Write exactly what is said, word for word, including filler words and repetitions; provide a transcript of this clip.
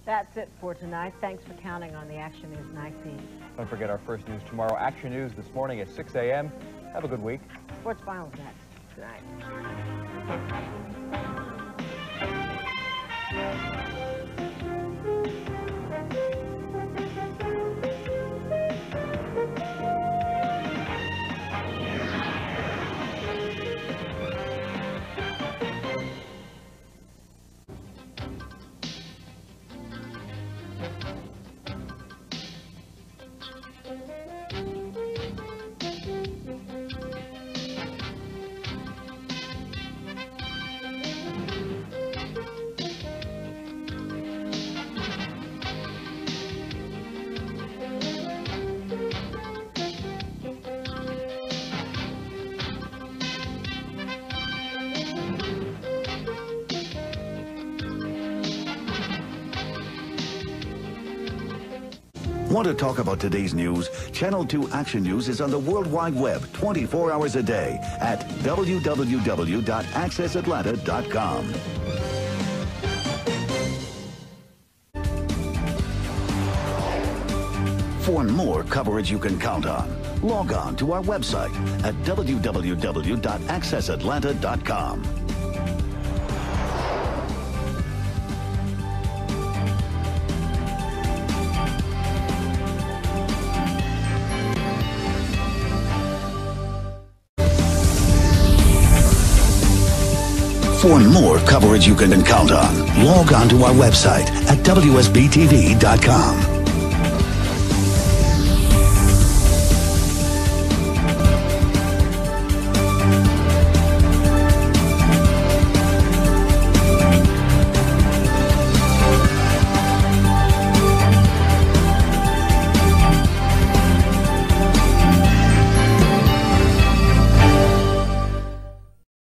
That's it for tonight. Thanks for counting on the Action News Night Feed. Don't forget our first news tomorrow. Action News this morning at six A M Have a good week. Sports Finals next. Good night. Want to talk about today's news? Channel two Action News is on the World Wide Web twenty-four hours a day at w w w dot access atlanta dot com. For more coverage you can count on, log on to our website at w w w dot access atlanta dot com. For more coverage you can count on, log on to our website at w s b t v dot com.